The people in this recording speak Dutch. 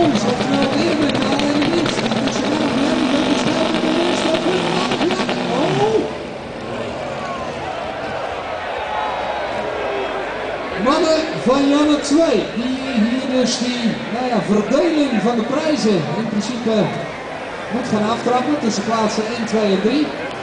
Jones heeft nou weer met de in de winst. Dat is een aanbrengen van de stijl met de winst op het oh! Mannen van Janne 2, die hier dus die verdeling van de prijzen in principe moet gaan aftrappen tussen plaatsen 1, 2 en 3.